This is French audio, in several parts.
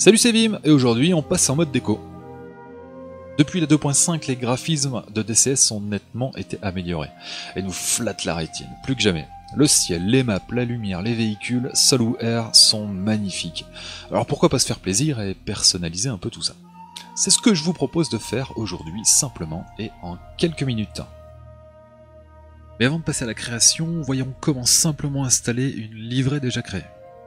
Salut, c'est Vim, et aujourd'hui on passe en mode déco. Depuis la 2.5, les graphismes de DCS ont nettement été améliorés, et nous flattent la rétine, plus que jamais. Le ciel, les maps, la lumière, les véhicules, sol ou air sont magnifiques. Alors pourquoi pas se faire plaisir et personnaliser un peu tout ça? C'est ce que je vous propose de faire aujourd'hui, simplement et en quelques minutes. Mais avant de passer à la création, voyons comment simplement installer une livrée déjà créée.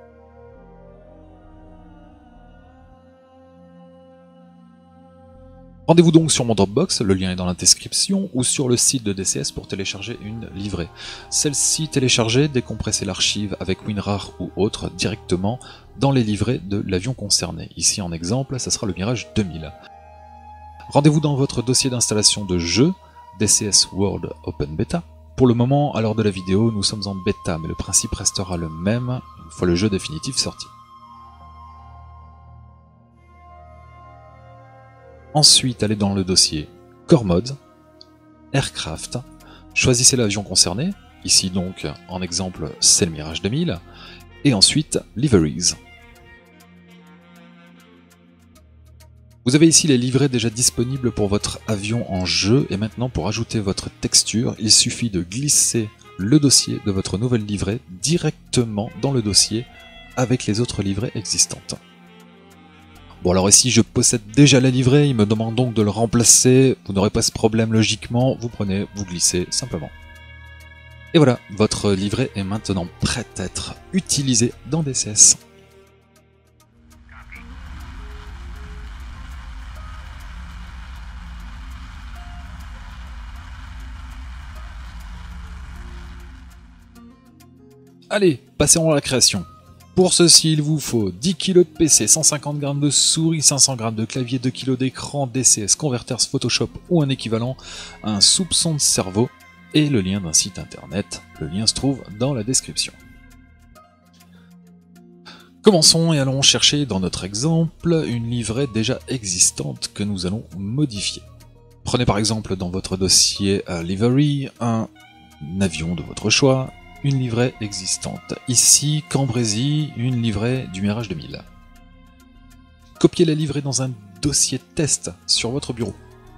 Rendez-vous donc sur mon Dropbox, le lien est dans la description, ou sur le site de DCS pour télécharger une livrée. Celle-ci téléchargée, décompressez l'archive avec WinRAR ou autre directement dans les livrets de l'avion concerné. Ici en exemple, ça sera le Mirage 2000. Rendez-vous dans votre dossier d'installation de jeu, DCS World Open Beta. Pour le moment, à l'heure de la vidéo, nous sommes en bêta, mais le principe restera le même une fois le jeu définitif sorti. Ensuite, allez dans le dossier Core Mode, Aircraft, choisissez l'avion concerné, ici donc en exemple c'est le Mirage 2000, et ensuite Liveries. Vous avez ici les livrets déjà disponibles pour votre avion en jeu, et maintenant pour ajouter votre texture, il suffit de glisser le dossier de votre nouvelle livrée directement dans le dossier avec les autres livrets existantes. Bon alors ici je possède déjà la livrée, il me demande donc de le remplacer, vous n'aurez pas ce problème logiquement, vous prenez, vous glissez simplement. Et voilà, votre livrée est maintenant prête à être utilisée dans DCS. Allez, passons à la création. Pour ceci, il vous faut 10 kg de PC, 150 g de souris, 500 g de clavier, 2 kg d'écran, DCS, Converters, Photoshop ou un équivalent, un soupçon de cerveau et le lien d'un site internet. Le lien se trouve dans la description. Commençons et allons chercher dans notre exemple une livrée déjà existante que nous allons modifier. Prenez par exemple dans votre dossier Livery un avion de votre choix, une livrée existante. Ici, Cambrésis, une livrée du Mirage 2000. Copiez la livrée dans un dossier test sur votre bureau.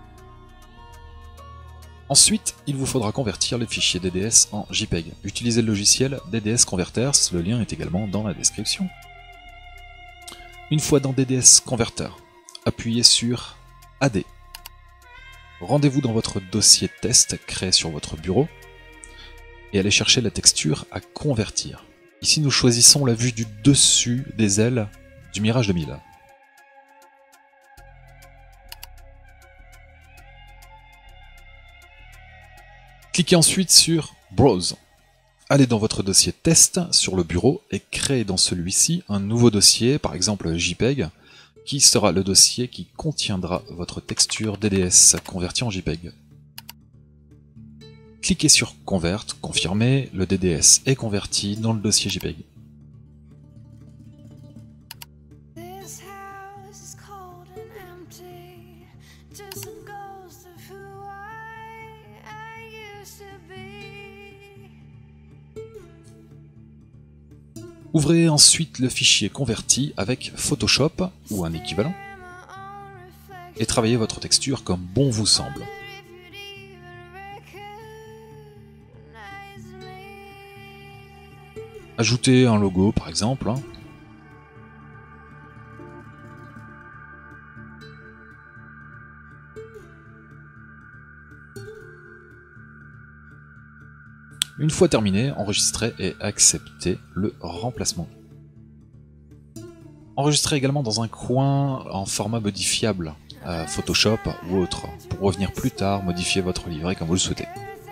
Ensuite, il vous faudra convertir les fichiers DDS en JPEG. Utilisez le logiciel DDS Converters, le lien est également dans la description. Une fois dans DDS Converter, appuyez sur AD. Rendez-vous dans votre dossier test créé sur votre bureau et allez chercher la texture à convertir. Ici nous choisissons la vue du dessus des ailes du Mirage 2000. Cliquez ensuite sur Browse. Allez dans votre dossier test sur le bureau et créez dans celui-ci un nouveau dossier, par exemple JPEG, qui sera le dossier qui contiendra votre texture DDS convertie en JPEG. Cliquez sur Convert, confirmez, le DDS est converti dans le dossier JPEG. Ouvrez ensuite le fichier converti avec Photoshop ou un équivalent et travaillez votre texture comme bon vous semble. Ajoutez un logo par exemple. Une fois terminé, enregistrez et acceptez le remplacement. Enregistrez également dans un coin en format modifiable, Photoshop ou autre, pour revenir plus tard modifier votre livret comme vous le souhaitez.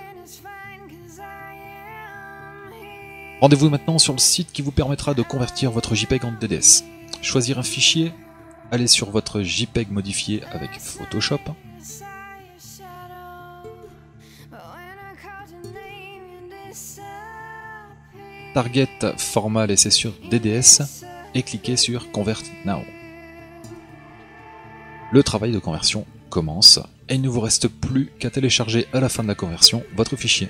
Rendez-vous maintenant sur le site qui vous permettra de convertir votre JPEG en DDS. Choisir un fichier, allez sur votre JPEG modifié avec Photoshop. Target format laissé sur DDS et cliquez sur Convert Now. Le travail de conversion commence et il ne vous reste plus qu'à télécharger à la fin de la conversion votre fichier.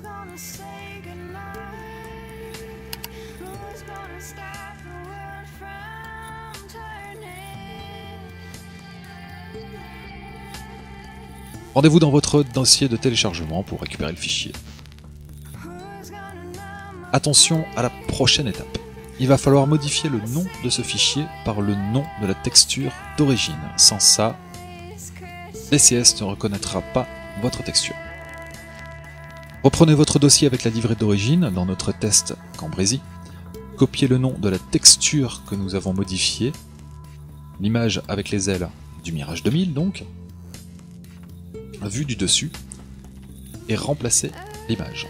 Rendez-vous dans votre dossier de téléchargement pour récupérer le fichier. Attention à la prochaine étape. Il va falloir modifier le nom de ce fichier par le nom de la texture d'origine. Sans ça, DCS ne reconnaîtra pas votre texture. Reprenez votre dossier avec la livrée d'origine dans notre test Cambrésis. Copiez le nom de la texture que nous avons modifiée, l'image avec les ailes du Mirage 2000 donc, vue du dessus, et remplacez l'image.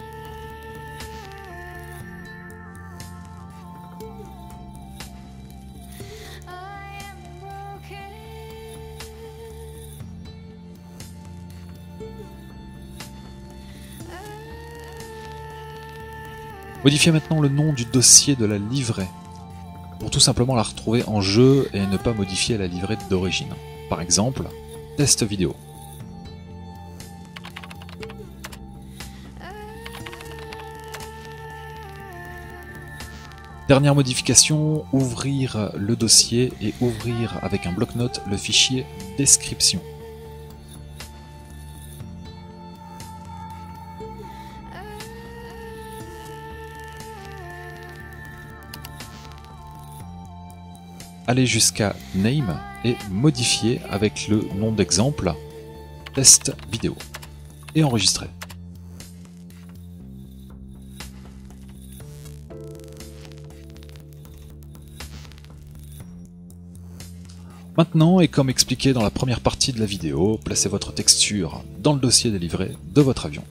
Modifiez maintenant le nom du dossier de la livrée, pour tout simplement la retrouver en jeu et ne pas modifier la livrée d'origine. Par exemple, test vidéo. Dernière modification, ouvrir le dossier et ouvrir avec un bloc-notes le fichier description. Allez jusqu'à Name et modifier avec le nom d'exemple test vidéo et enregistrer. Maintenant, et comme expliqué dans la première partie de la vidéo, placez votre texture dans le dossier des livrets de votre avion.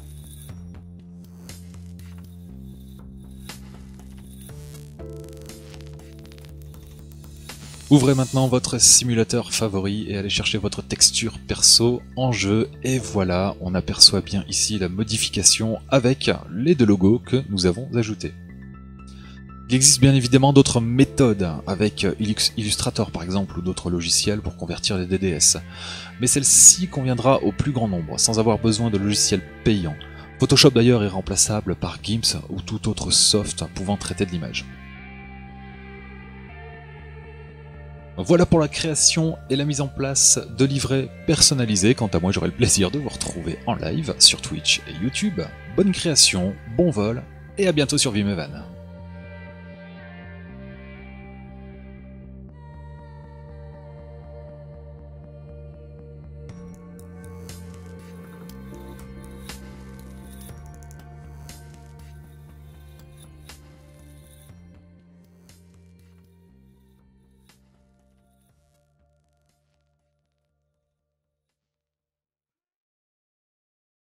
Ouvrez maintenant votre simulateur favori et allez chercher votre texture perso en jeu, et voilà, on aperçoit bien ici la modification avec les deux logos que nous avons ajoutés. Il existe bien évidemment d'autres méthodes avec Illustrator par exemple ou d'autres logiciels pour convertir les DDS, mais celle-ci conviendra au plus grand nombre sans avoir besoin de logiciels payants. Photoshop d'ailleurs est remplaçable par GIMP ou tout autre soft pouvant traiter de l'image. Voilà pour la création et la mise en place de livrets personnalisés. Quant à moi, j'aurai le plaisir de vous retrouver en live sur Twitch et YouTube. Bonne création, bon vol et à bientôt sur Vimeo.